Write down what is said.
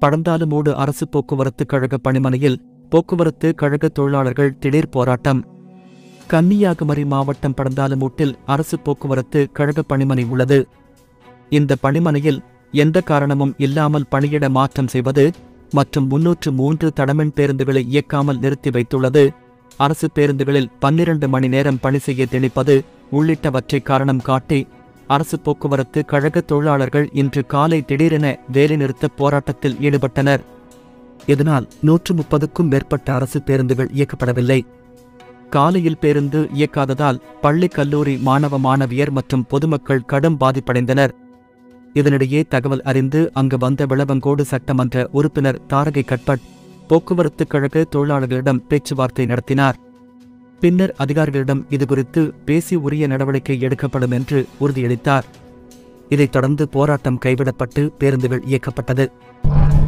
படந்தாலுமூடு அரசு போக்குவரத்து கழக பணிமனையில் போக்குவரத்து கழக தொழிலாளர்கள் திடீர் போராட்டம். கன்னியாகுமரி மாவட்டம் படந்தாலுமூட்டில் அரசு போக்குவரத்து கழக பணிமனை உள்ளது. இந்த பணிமனையில் எந்த காரணமும் இல்லாமல் பணியிட மாற்றம் செய்வது மற்றும் 303 தடமெண் பேருந்துகளை இயக்காமல் நிறுத்தி வைத்துள்ளது, அரசு பேருந்துகளில் 12 மணி நேரம் பணி செய்ய திணிப்பது உள்ளிட்டவற்றை காரணம் காட்டி அரசு போக்குவரத்து கழக தொழிலாளர்கள் இன்று காலை திடீரென வேலைநிறுத்த போராட்டத்தில் ஈடுபட்டனர். இதனால் 130க்கும் மேற்பட்ட அரசு பேருந்துகள் இயக்கப்படவில்லை. காலையில் பேருந்து இயக்காததால் பள்ளி கல்லூரி மாணவ மாணவியர் மற்றும் பொதுமக்கள் கடும் பாதிப்படைந்தனர். இதனிடையே தகவல் அறிந்து அங்கு வந்த விளவங்கோடு சட்டமன்ற உறுப்பினர் தாரகை கட்பட் போக்குவரத்து கழக தொழிலாளர்களிடம் பேச்சுவார்த்தை நடத்தினார். பின்னர் அதிகாரிகளிடம் இதுகுறித்து பேசி உரிய நடவடிக்கை எடுக்கப்படும் என்று உறுதியளித்தார். இதைத் தொடர்ந்து போராட்டம் கைவிடப்பட்டு பேருந்துகள் இயக்கப்பட்டது.